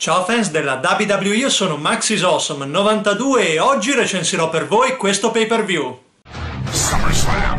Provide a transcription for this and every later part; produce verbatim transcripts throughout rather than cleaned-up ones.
Ciao fans della W W E, io sono MaxisAwesome novantadue e oggi recensirò per voi questo pay-per-view. SummerSlam.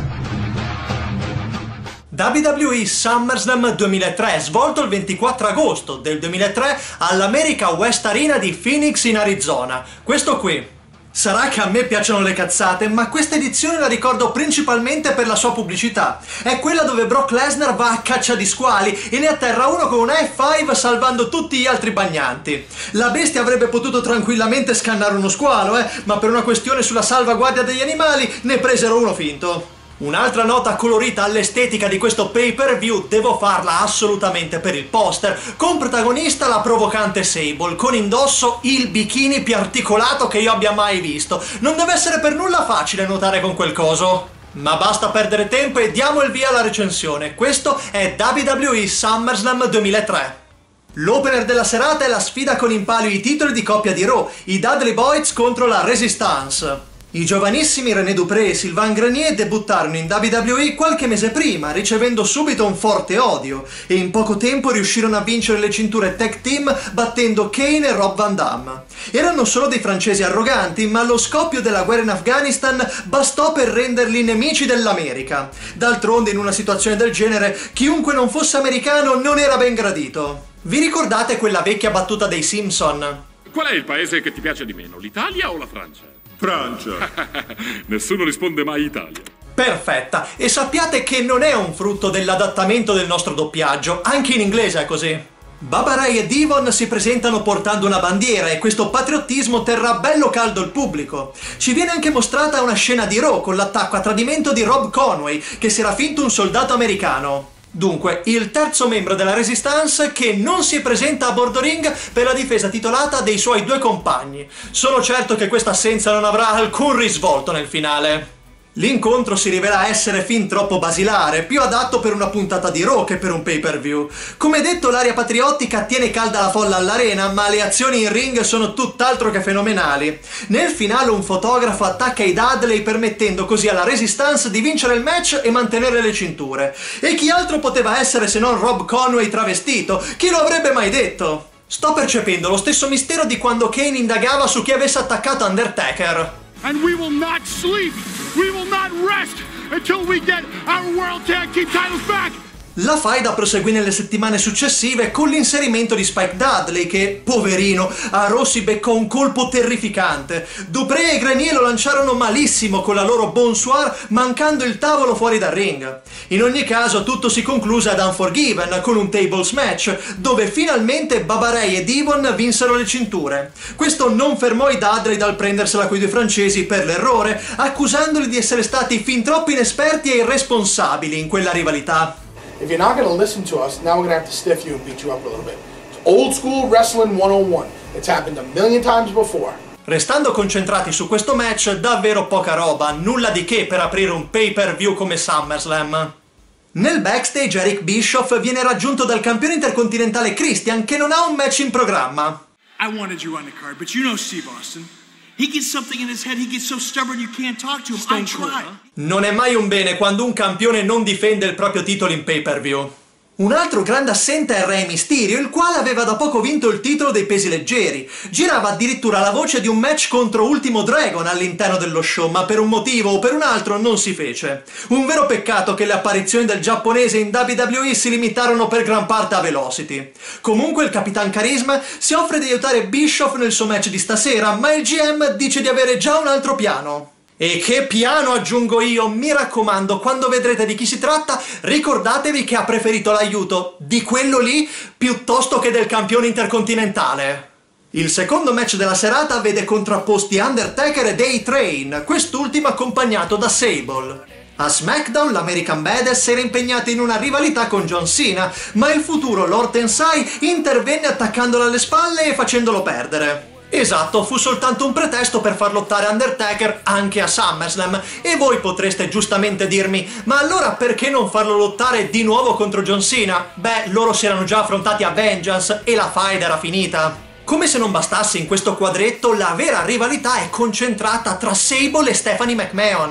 W W E SummerSlam duemilatré, svolto il ventiquattro agosto del duemilatré all'America West Arena di Phoenix in Arizona. Questo qui. Sarà che a me piacciono le cazzate, ma questa edizione la ricordo principalmente per la sua pubblicità. È quella dove Brock Lesnar va a caccia di squali e ne atterra uno con una F cinque salvando tutti gli altri bagnanti. La bestia avrebbe potuto tranquillamente scannare uno squalo, eh, ma per una questione sulla salvaguardia degli animali ne presero uno finto. Un'altra nota colorita all'estetica di questo pay-per-view devo farla assolutamente per il poster, con protagonista la provocante Sable, con indosso il bikini più articolato che io abbia mai visto. Non deve essere per nulla facile nuotare con quel coso. Ma basta perdere tempo e diamo il via alla recensione. Questo è W W E SummerSlam duemilatré. L'opener della serata è la sfida con in palio i titoli di coppia di Raw, i Dudley Boyz contro la Resistance. I giovanissimi René Dupré e Sylvain Grenier debuttarono in W W E qualche mese prima, ricevendo subito un forte odio, e in poco tempo riuscirono a vincere le cinture tag team battendo Kane e Rob Van Dam. Erano solo dei francesi arroganti, ma lo scoppio della guerra in Afghanistan bastò per renderli nemici dell'America. D'altronde, in una situazione del genere, chiunque non fosse americano non era ben gradito. Vi ricordate quella vecchia battuta dei Simpson? Qual è il paese che ti piace di meno, l'Italia o la Francia? Francia. Nessuno risponde mai Italia. Perfetta, e sappiate che non è un frutto dell'adattamento del nostro doppiaggio, anche in inglese è così. Baba Ray e Devon si presentano portando una bandiera e questo patriottismo terrà bello caldo il pubblico. Ci viene anche mostrata una scena di Raw con l'attacco a tradimento di Rob Conway, che si era finto un soldato americano. Dunque, il terzo membro della Resistance che non si presenta a bordo ring per la difesa titolata dei suoi due compagni. Sono certo che questa assenza non avrà alcun risvolto nel finale. L'incontro si rivela essere fin troppo basilare, più adatto per una puntata di Raw che per un pay-per-view. Come detto, l'aria patriottica tiene calda la folla all'arena, ma le azioni in ring sono tutt'altro che fenomenali. Nel finale un fotografo attacca i Dudley permettendo così alla Resistance di vincere il match e mantenere le cinture. E chi altro poteva essere se non Rob Conway travestito? Chi lo avrebbe mai detto? Sto percependo lo stesso mistero di quando Kane indagava su chi avesse attaccato Undertaker. And we will not sleep, we will not rest until we get our World Tag Team titles back! La faida proseguì nelle settimane successive con l'inserimento di Spike Dudley che, poverino, a Raw si beccò un colpo terrificante. Dupré e Grenier lo lanciarono malissimo con la loro bonsoir, mancando il tavolo fuori dal ring. In ogni caso tutto si concluse ad Unforgiven con un tables match, dove finalmente Baba Ray e Devon vinsero le cinture. Questo non fermò i Dudley dal prendersela coi due francesi per l'errore, accusandoli di essere stati fin troppo inesperti e irresponsabili in quella rivalità. If you're not going to listen to us, now we're going to have to stiff you and beat you up a little bit. It's old school wrestling one oh one. It's happened a million times before. Restando concentrati su questo match, davvero poca roba, nulla di che per aprire un pay-per-view come SummerSlam. Nel backstage Eric Bischoff viene raggiunto dal campione intercontinentale Christian che non ha un match in programma. I wanted you on the card, but you know Steve Austin. He gets something in his head, he gets so stubborn you can't talk to him. I tried. Non è mai un bene quando un campione non difende il proprio titolo in pay-per-view. Un altro grande assente è Rey Mysterio, il quale aveva da poco vinto il titolo dei pesi leggeri. Girava addirittura la voce di un match contro Ultimo Dragon all'interno dello show, ma per un motivo o per un altro non si fece. Un vero peccato che le apparizioni del giapponese in W W E si limitarono per gran parte a Velocity. Comunque il Capitan Carisma si offre di aiutare Bischoff nel suo match di stasera, ma il G M dice di avere già un altro piano. E che piano, aggiungo io, mi raccomando, quando vedrete di chi si tratta, ricordatevi che ha preferito l'aiuto di quello lì piuttosto che del campione intercontinentale. Il secondo match della serata vede contrapposti Undertaker ed A-Train, quest'ultimo accompagnato da Sable. A SmackDown l'American Badass era impegnato in una rivalità con John Cena, ma il futuro Lord Tensai intervenne attaccandolo alle spalle e facendolo perdere. Esatto, fu soltanto un pretesto per far lottare Undertaker anche a SummerSlam, e voi potreste giustamente dirmi, ma allora perché non farlo lottare di nuovo contro John Cena? Beh, loro si erano già affrontati a Vengeance e la faida era finita. Come se non bastasse in questo quadretto, la vera rivalità è concentrata tra Sable e Stephanie McMahon.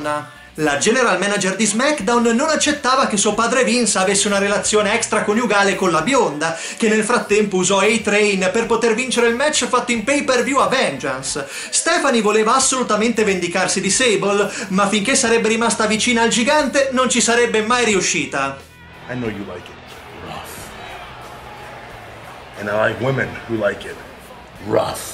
La general manager di SmackDown non accettava che suo padre Vince avesse una relazione extraconiugale con la bionda, che nel frattempo usò A-Train per poter vincere il match fatto in pay-per-view a Vengeance. Stephanie voleva assolutamente vendicarsi di Sable, ma finché sarebbe rimasta vicina al gigante non ci sarebbe mai riuscita. I know you like it rough. And I like women who like it rough.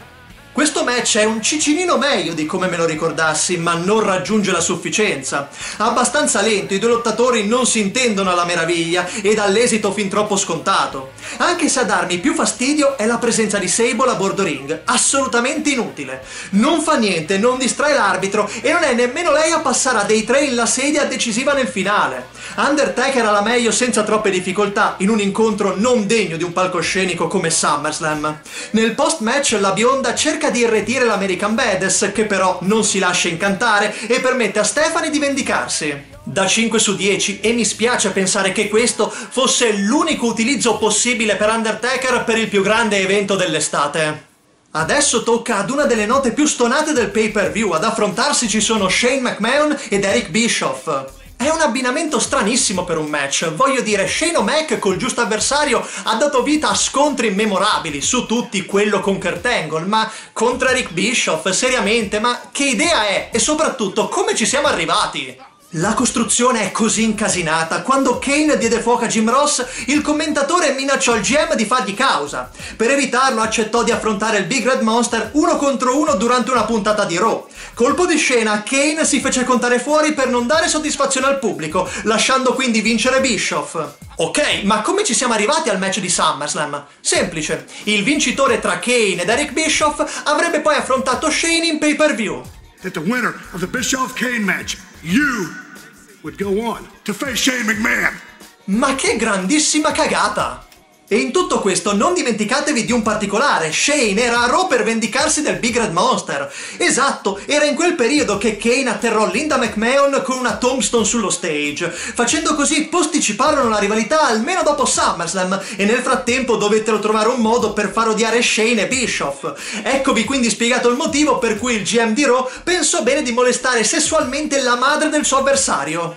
Questo match è un cicinino meglio di come me lo ricordassi, ma non raggiunge la sufficienza. Abbastanza lento, i due lottatori non si intendono alla meraviglia e dall'esito fin troppo scontato. Anche se a darmi più fastidio è la presenza di Sable a bordo ring, assolutamente inutile. Non fa niente, non distrae l'arbitro e non è nemmeno lei a passare a dei tre in la sedia decisiva nel finale. Undertaker alla meglio senza troppe difficoltà in un incontro non degno di un palcoscenico come SummerSlam. Nel post-match la bionda cerca di irretire l'American Badass, che però non si lascia incantare e permette a Stephanie di vendicarsi. Da cinque su dieci, e mi spiace pensare che questo fosse l'unico utilizzo possibile per Undertaker per il più grande evento dell'estate. Adesso tocca ad una delle note più stonate del pay-per-view. Ad affrontarsi ci sono Shane McMahon ed Eric Bischoff. È un abbinamento stranissimo per un match. Voglio dire, Shane O'Mac col giusto avversario ha dato vita a scontri memorabili, su tutti quello con Kurt Angle, ma contro Eric Bischoff, seriamente, ma che idea è? E soprattutto, come ci siamo arrivati? La costruzione è così incasinata. Quando Kane diede fuoco a Jim Ross, il commentatore minacciò il G M di fargli causa. Per evitarlo accettò di affrontare il Big Red Monster uno contro uno durante una puntata di Raw. Colpo di scena, Kane si fece contare fuori per non dare soddisfazione al pubblico, lasciando quindi vincere Bischoff. Ok, ma come ci siamo arrivati al match di SummerSlam? Semplice, il vincitore tra Kane ed Eric Bischoff avrebbe poi affrontato Shane in pay-per-view. That the winner of the Bischoff-Kane match, you, would go on to face Shane McMahon. Ma che grandissima cagata! E in tutto questo non dimenticatevi di un particolare: Shane era a Raw per vendicarsi del Big Red Monster. Esatto, era in quel periodo che Kane atterrò Linda McMahon con una tombstone sullo stage. Facendo così posticiparono la rivalità almeno dopo SummerSlam e nel frattempo dovettero trovare un modo per far odiare Shane e Bischoff. Eccovi quindi spiegato il motivo per cui il G M di Raw pensò bene di molestare sessualmente la madre del suo avversario.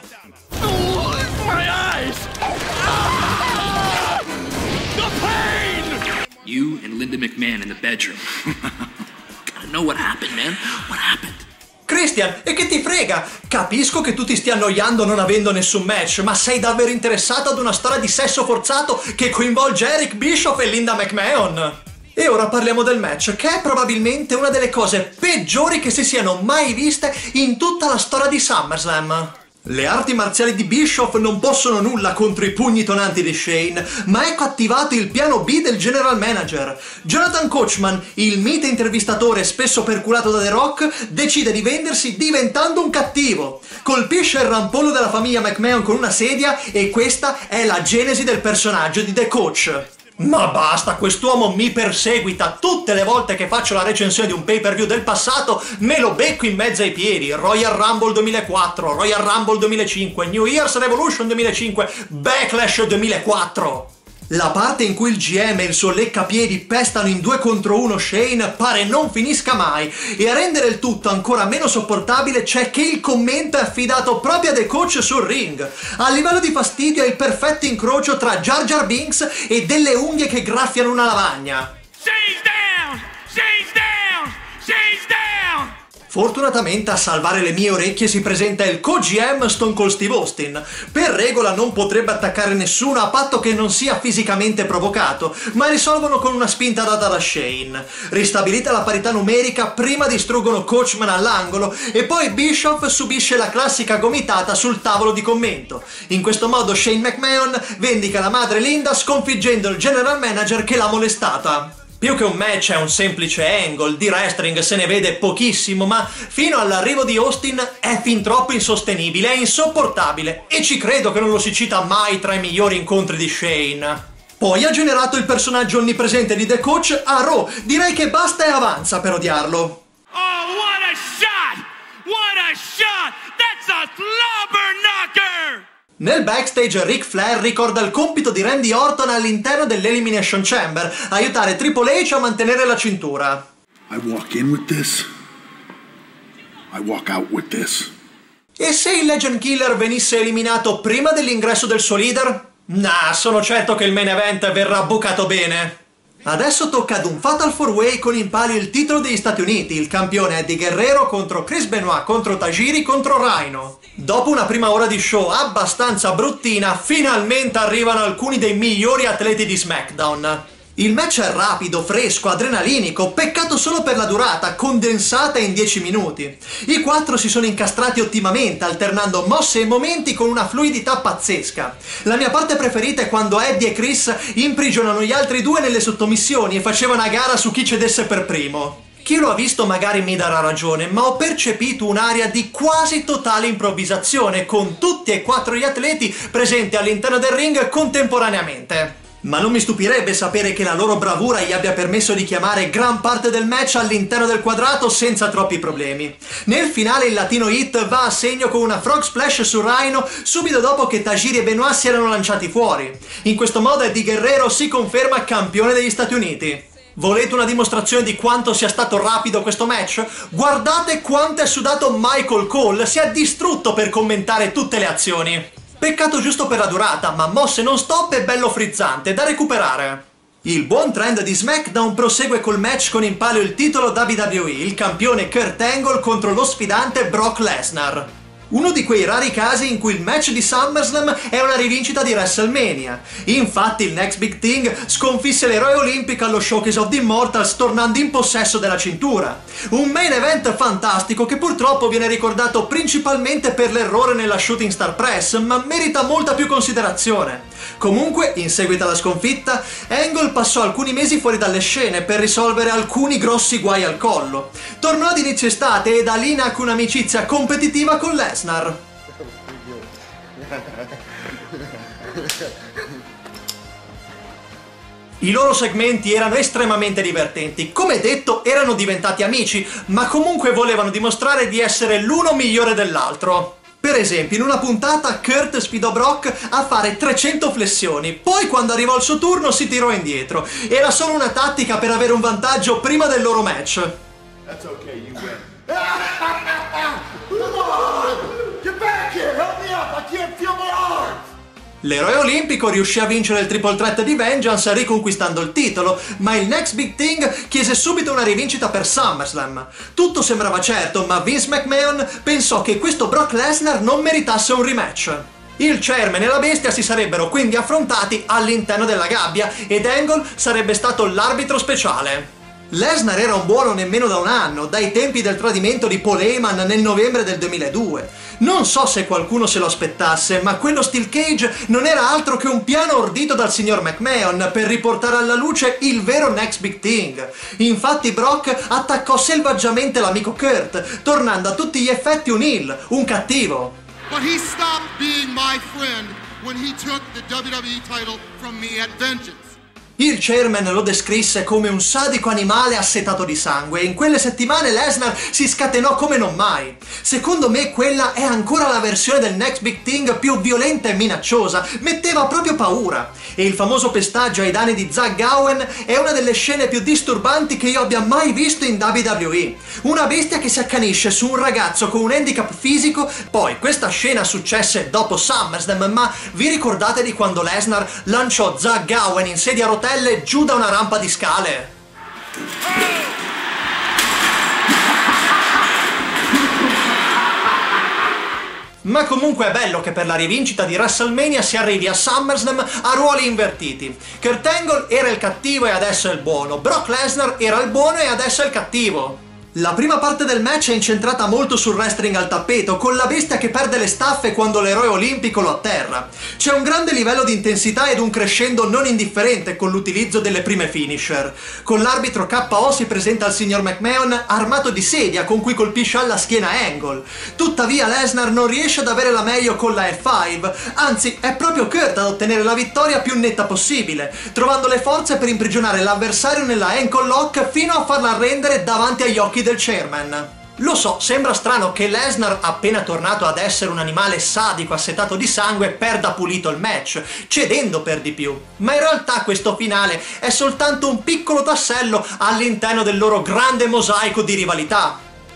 Oh, my eyes! You and Linda McMahon in the bedroom. Gotta know what happened, man. What happened? Christian, e che ti frega? Capisco che tu ti stia annoiando non avendo nessun match, ma sei davvero interessato ad una storia di sesso forzato che coinvolge Eric Bischoff e Linda McMahon? E ora parliamo del match, che è probabilmente una delle cose peggiori che si siano mai viste in tutta la storia di SummerSlam. Le arti marziali di Bischoff non possono nulla contro i pugni tonanti di Shane, ma ecco attivato il piano B del general manager. Jonathan Coachman, il mite intervistatore spesso perculato da The Rock, decide di vendersi diventando un cattivo. Colpisce il rampollo della famiglia McMahon con una sedia e questa è la genesi del personaggio di The Coach. Ma basta, quest'uomo mi perseguita. Tutte le volte che faccio la recensione di un pay-per-view del passato me lo becco in mezzo ai piedi. Royal Rumble duemilaquattro, Royal Rumble duemilacinque, New Year's Revolution duemilacinque, Backlash duemilaquattro. La parte in cui il G M e il suo leccapiedi pestano in due contro uno Shane pare non finisca mai, e a rendere il tutto ancora meno sopportabile c'è che il commento è affidato proprio a The Coach sul ring. A livello di fastidio è il perfetto incrocio tra Jar Jar Binks e delle unghie che graffiano una lavagna. Shane's down! Shane's down! Shane's down! Fortunatamente a salvare le mie orecchie si presenta il co-G M Stone Cold Steve Austin. Per regola non potrebbe attaccare nessuno a patto che non sia fisicamente provocato, ma risolvono con una spinta data da Shane. Ristabilita la parità numerica, prima distruggono Coachman all'angolo e poi Bischoff subisce la classica gomitata sul tavolo di commento. In questo modo Shane McMahon vendica la madre Linda sconfiggendo il general manager che l'ha molestata. Più che un match è un semplice angle, di wrestling se ne vede pochissimo, ma fino all'arrivo di Austin è fin troppo insostenibile, è insopportabile, e ci credo che non lo si cita mai tra i migliori incontri di Shane. Poi ha generato il personaggio onnipresente di The Coach a Raw, direi che basta e avanza per odiarlo. Oh, what a shot! What a shot! That's a slobber knocker! Nel backstage Ric Flair ricorda il compito di Randy Orton all'interno dell'Elimination Chamber, aiutare Triple H a mantenere la cintura. I walk in with this. I walk out with this. E se il Legend Killer venisse eliminato prima dell'ingresso del suo leader? Nah, sono certo che il main event verrà bucato bene. Adesso tocca ad un Fatal four way con in palio il titolo degli Stati Uniti, il campione Eddie Guerrero contro Chris Benoit contro Tajiri contro Rhino. Dopo una prima ora di show abbastanza bruttina, finalmente arrivano alcuni dei migliori atleti di SmackDown. Il match è rapido, fresco, adrenalinico, peccato solo per la durata, condensata in dieci minuti. I quattro si sono incastrati ottimamente, alternando mosse e momenti con una fluidità pazzesca. La mia parte preferita è quando Eddie e Chris imprigionano gli altri due nelle sottomissioni e facevano a gara su chi cedesse per primo. Chi lo ha visto magari mi darà ragione, ma ho percepito un'aria di quasi totale improvvisazione, con tutti e quattro gli atleti presenti all'interno del ring contemporaneamente. Ma non mi stupirebbe sapere che la loro bravura gli abbia permesso di chiamare gran parte del match all'interno del quadrato senza troppi problemi. Nel finale il Latino Hit va a segno con una Frog Splash su Rhino subito dopo che Tajiri e Benoit si erano lanciati fuori. In questo modo Eddie Guerrero si conferma campione degli Stati Uniti. Volete una dimostrazione di quanto sia stato rapido questo match? Guardate quanto è sudato Michael Cole, si è distrutto per commentare tutte le azioni. Peccato giusto per la durata, ma mosse non stop e bello frizzante, da recuperare. Il buon trend di SmackDown prosegue col match con in palio il titolo W W E, il campione Kurt Angle contro lo sfidante Brock Lesnar. Uno di quei rari casi in cui il match di SummerSlam è una rivincita di WrestleMania. Infatti il Next Big Thing sconfisse l'eroe olimpico allo Showcase of the Immortals tornando in possesso della cintura. Un main event fantastico che purtroppo viene ricordato principalmente per l'errore nella Shooting Star Press, ma merita molta più considerazione. Comunque, in seguito alla sconfitta, Angle passò alcuni mesi fuori dalle scene per risolvere alcuni grossi guai al collo. Tornò ad inizio estate e da lì nacque un'amicizia competitiva con Lesnar. I loro segmenti erano estremamente divertenti, come detto erano diventati amici, ma comunque volevano dimostrare di essere l'uno migliore dell'altro. Per esempio, in una puntata Kurt sfidò Brock a fare trecento flessioni, poi quando arrivò il suo turno si tirò indietro. Era solo una tattica per avere un vantaggio prima del loro match. That's okay, you win. Come on! Get back here! Help me up! I can't feel my arms! L'eroe olimpico riuscì a vincere il triple threat di Vengeance riconquistando il titolo, ma il Next Big Thing chiese subito una rivincita per SummerSlam. Tutto sembrava certo, ma Vince McMahon pensò che questo Brock Lesnar non meritasse un rematch. Il Chairman e la Bestia si sarebbero quindi affrontati all'interno della gabbia ed Angle sarebbe stato l'arbitro speciale. Lesnar era un buono nemmeno da un anno, dai tempi del tradimento di Paul Heyman nel novembre del duemiladue. Non so se qualcuno se lo aspettasse, ma quello Steel Cage non era altro che un piano ordito dal signor McMahon per riportare alla luce il vero Next Big Thing. Infatti Brock attaccò selvaggiamente l'amico Kurt, tornando a tutti gli effetti un heel, un cattivo. But he stopped being my friend when he took the W W E title from me at Vengeance. Il Chairman lo descrisse come un sadico animale assetato di sangue e in quelle settimane Lesnar si scatenò come non mai. Secondo me quella è ancora la versione del Next Big Thing più violenta e minacciosa, metteva proprio paura. E il famoso pestaggio ai danni di Zach Gowen è una delle scene più disturbanti che io abbia mai visto in W W E. Una bestia che si accanisce su un ragazzo con un handicap fisico. Poi questa scena successe dopo SummerSlam, ma vi ricordate di quando Lesnar lanciò Zach Gowen in sedia a rotelle giù da una rampa di scale? Ma comunque è bello che per la rivincita di WrestleMania si arrivi a SummerSlam a ruoli invertiti. Kurt Angle era il cattivo e adesso è il buono, Brock Lesnar era il buono e adesso è il cattivo. La prima parte del match è incentrata molto sul wrestling al tappeto, con la bestia che perde le staffe quando l'eroe olimpico lo atterra. C'è un grande livello di intensità ed un crescendo non indifferente con l'utilizzo delle prime finisher. Con l'arbitro K O si presenta il signor McMahon armato di sedia con cui colpisce alla schiena Angle. Tuttavia Lesnar non riesce ad avere la meglio con la F cinque, anzi è proprio Kurt ad ottenere la vittoria più netta possibile, trovando le forze per imprigionare l'avversario nella ankle lock fino a farla arrendere davanti agli occhi del Chairman. Lo so, sembra strano che Lesnar, appena tornato ad essere un animale sadico assetato di sangue, perda pulito il match, cedendo per di più. Ma in realtà questo finale è soltanto un piccolo tassello all'interno del loro grande mosaico di rivalità.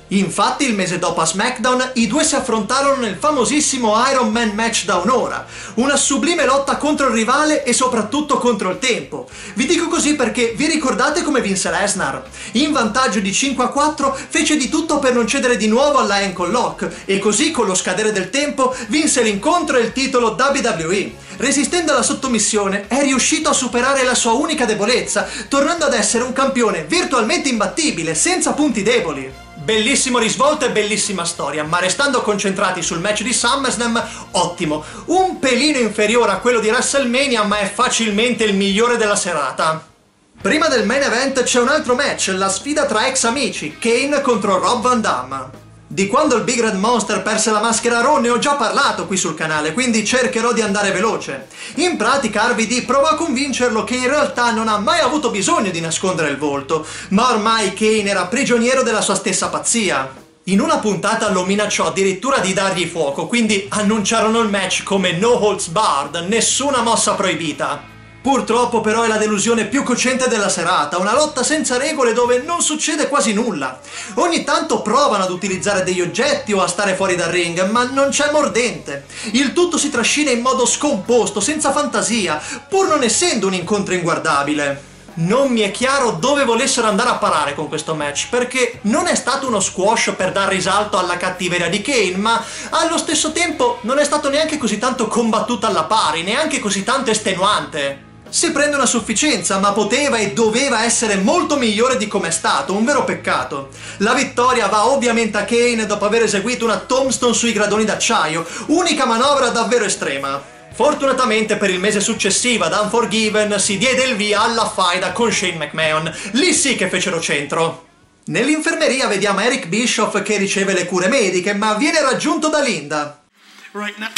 Infatti il mese dopo a SmackDown i due si affrontarono nel famosissimo Iron Man match da un'ora, una sublime lotta contro il rivale e soprattutto contro il tempo. Vi dico così perché vi ricordate come vinse Lesnar? In vantaggio di cinque a quattro fece di tutto per non cedere di nuovo alla ankle lock e così con lo scadere del tempo vinse l'incontro e il titolo W W E. Resistendo alla sottomissione è riuscito a superare la sua unica debolezza, tornando ad essere un campione virtualmente imbattibile, senza punti deboli. Bellissimo risvolto e bellissima storia, ma restando concentrati sul match di SummerSlam, ottimo. Un pelino inferiore a quello di WrestleMania, ma è facilmente il migliore della serata. Prima del main event c'è un altro match, la sfida tra ex amici, Kane contro Rob Van Dam. Di quando il Big Red Monster perse la maschera Raw ne ho già parlato qui sul canale, quindi cercherò di andare veloce. In pratica R V D provò a convincerlo che in realtà non ha mai avuto bisogno di nascondere il volto, ma ormai Kane era prigioniero della sua stessa pazzia. In una puntata lo minacciò addirittura di dargli fuoco, quindi annunciarono il match come no holds barred, nessuna mossa proibita. Purtroppo però è la delusione più cocente della serata, una lotta senza regole dove non succede quasi nulla. Ogni tanto provano ad utilizzare degli oggetti o a stare fuori dal ring, ma non c'è mordente. Il tutto si trascina in modo scomposto, senza fantasia, pur non essendo un incontro inguardabile. Non mi è chiaro dove volessero andare a parare con questo match, perché non è stato uno squash per dar risalto alla cattiveria di Kane, ma allo stesso tempo non è stato neanche così tanto combattuto alla pari, neanche così tanto estenuante. Si prende una sufficienza, ma poteva e doveva essere molto migliore di come è stato, un vero peccato. La vittoria va ovviamente a Kane dopo aver eseguito una tombstone sui gradoni d'acciaio, unica manovra davvero estrema. Fortunatamente per il mese successivo ad Unforgiven si diede il via alla faida con Shane McMahon, lì sì che fecero centro. Nell'infermeria vediamo Eric Bischoff che riceve le cure mediche, ma viene raggiunto da Linda. Right now.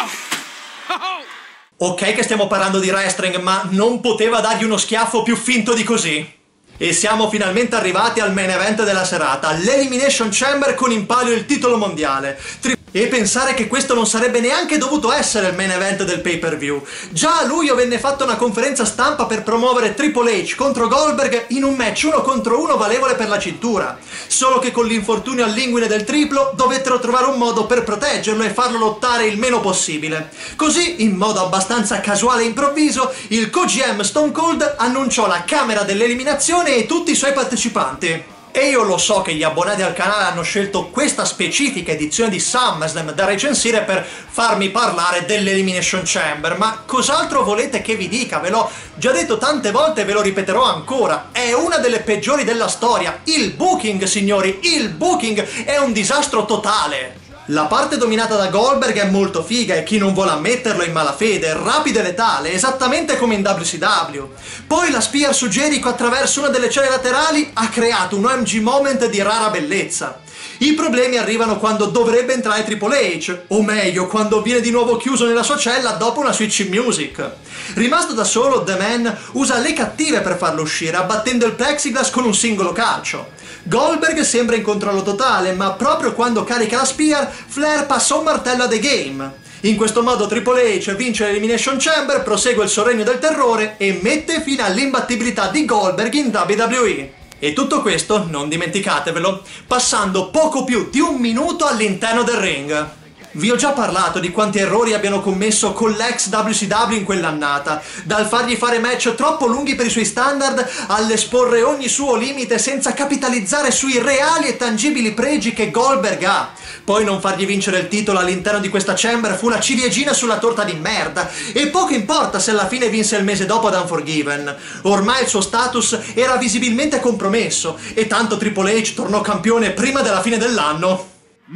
Oh. Oh. Ok che stiamo parlando di wrestling, ma non poteva dargli uno schiaffo più finto di così. E siamo finalmente arrivati al main event della serata, l'Elimination Chamber con in palio il titolo mondiale. Tri- e pensare che questo non sarebbe neanche dovuto essere il main event del pay-per-view. Già a luglio venne fatta una conferenza stampa per promuovere Triple H contro Goldberg in un match uno contro uno valevole per la cintura. Solo che con l'infortunio all'inguine del triplo dovettero trovare un modo per proteggerlo e farlo lottare il meno possibile. Così, in modo abbastanza casuale e improvviso, il co G M Stone Cold annunciò la camera dell'eliminazione e tutti i suoi partecipanti. E io lo so che gli abbonati al canale hanno scelto questa specifica edizione di SummerSlam da recensire per farmi parlare dell'Elimination Chamber, ma cos'altro volete che vi dica? Ve l'ho già detto tante volte e ve lo ripeterò ancora, è una delle peggiori della storia. Il booking, signori, il booking è un disastro totale. La parte dominata da Goldberg è molto figa e chi non vuole ammetterlo è in malafede, rapida e letale, esattamente come in W C W. Poi la spear su Jericho attraverso una delle celle laterali ha creato un O M G moment di rara bellezza. I problemi arrivano quando dovrebbe entrare Triple H, o meglio, quando viene di nuovo chiuso nella sua cella dopo una switch music. Rimasto da solo, The Man usa le cattive per farlo uscire, abbattendo il plexiglass con un singolo calcio. Goldberg sembra in controllo totale, ma proprio quando carica la spear, Flair passa un martello a The Game. In questo modo Triple H vince l'Elimination Chamber, prosegue il suo regno del terrore e mette fine all'imbattibilità di Goldberg in W W E. E tutto questo, non dimenticatevelo, passando poco più di un minuto all'interno del ring. Vi ho già parlato di quanti errori abbiano commesso con l'ex W C W in quell'annata, dal fargli fare match troppo lunghi per i suoi standard all'esporre ogni suo limite senza capitalizzare sui reali e tangibili pregi che Goldberg ha. Poi non fargli vincere il titolo all'interno di questa chamber fu la ciliegina sulla torta di merda, e poco importa se alla fine vinse il mese dopo ad Unforgiven. Ormai il suo status era visibilmente compromesso, e tanto Triple H tornò campione prima della fine dell'anno.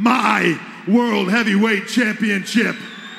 My World Heavyweight Championship.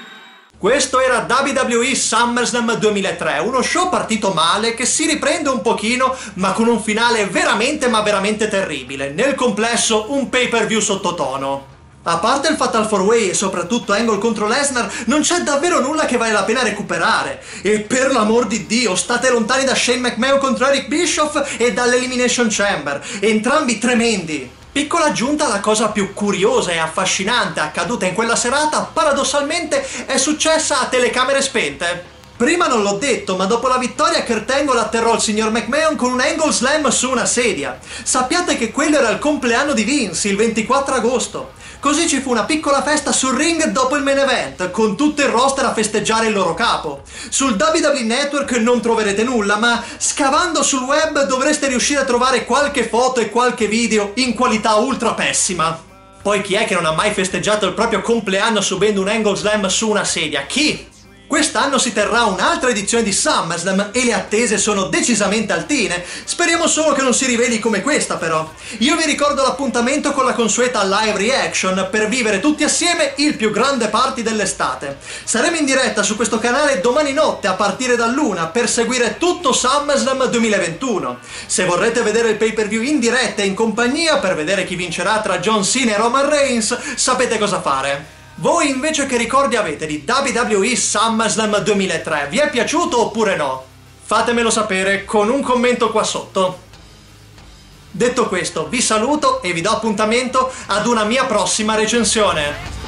Questo era W W E SummerSlam duemilatré, uno show partito male che si riprende un pochino, ma con un finale veramente ma veramente terribile. Nel complesso un pay-per-view sottotono. A parte il Fatal four way e soprattutto Angle contro Lesnar, non c'è davvero nulla che vale la pena recuperare. E per l'amor di Dio, state lontani da Shane McMahon contro Eric Bischoff e dall'Elimination Chamber, entrambi tremendi. Piccola aggiunta, la cosa più curiosa e affascinante accaduta in quella serata, paradossalmente, è successa a telecamere spente. Prima non l'ho detto, ma dopo la vittoria Kurt Angle atterrò il signor McMahon con un Angle Slam su una sedia. Sappiate che quello era il compleanno di Vince, il ventiquattro agosto. Così ci fu una piccola festa sul ring dopo il main event, con tutto il roster a festeggiare il loro capo. Sul W W E Network non troverete nulla, ma scavando sul web dovreste riuscire a trovare qualche foto e qualche video in qualità ultra pessima. Poi chi è che non ha mai festeggiato il proprio compleanno subendo un Angle Slam su una sedia? Chi? Quest'anno si terrà un'altra edizione di SummerSlam e le attese sono decisamente altine. Speriamo solo che non si riveli come questa però. Io vi ricordo l'appuntamento con la consueta live reaction per vivere tutti assieme il più grande party dell'estate. Saremo in diretta su questo canale domani notte a partire dall'una per seguire tutto SummerSlam duemilaventuno. Se vorrete vedere il pay-per-view in diretta e in compagnia per vedere chi vincerà tra John Cena e Roman Reigns, sapete cosa fare. Voi invece che ricordi avete di W W E SummerSlam duemilatré? Vi è piaciuto oppure no? Fatemelo sapere con un commento qua sotto. Detto questo, vi saluto e vi do appuntamento ad una mia prossima recensione.